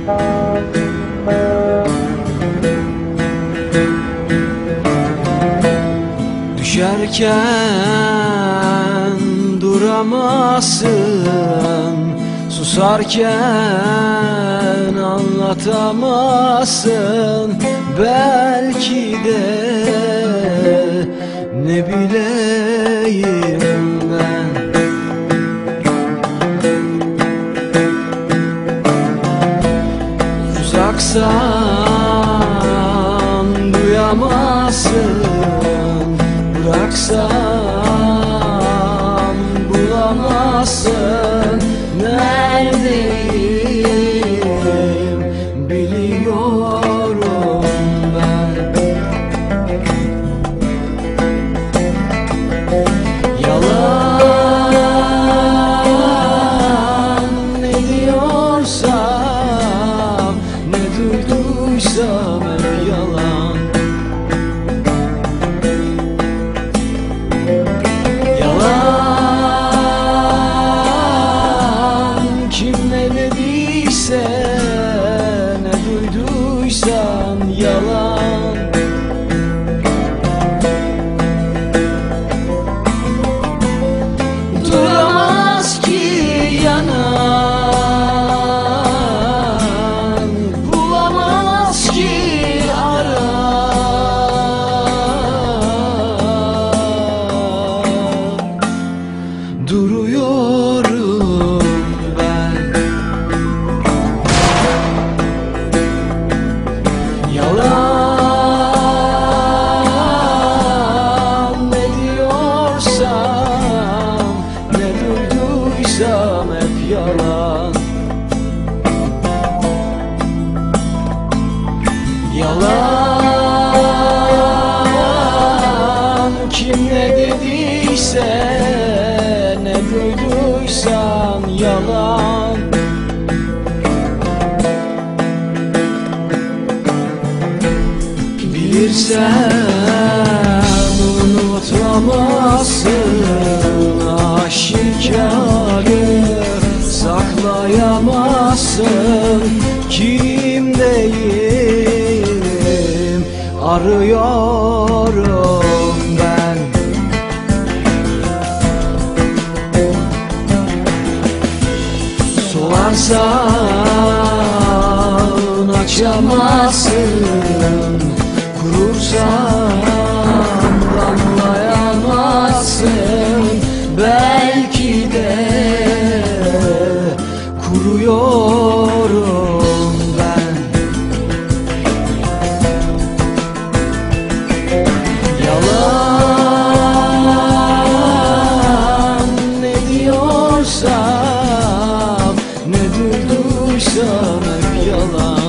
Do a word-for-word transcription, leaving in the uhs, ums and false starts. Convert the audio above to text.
Düşerken duramazsın, susarken anlatamazsın. Belki de ne bileyim ben. Uzaksan duyamazsın, bıraksam bulamazsın. Neredeyim biliyorum ben. Yalan ne diyorsam, ne duyduysam hep yalan. Ne duyduysan yalan. Duramaz ki yanan, bulamaz ki arar. Duruyorum ben. Yalan ne diyorsam, ne duyduysam hep yalan. Yalan kim ne dediyse, ne duyduysan yalan. Bilirsen unutamazsın, aşikarı saklayamazsın. Kimdeyim arıyorum ben. Solarsan açamazsın, kurursan damlayamazsın. Belki de kuruyorum ben. Yalan ne diyorsam, ne duyduysam hep yalan.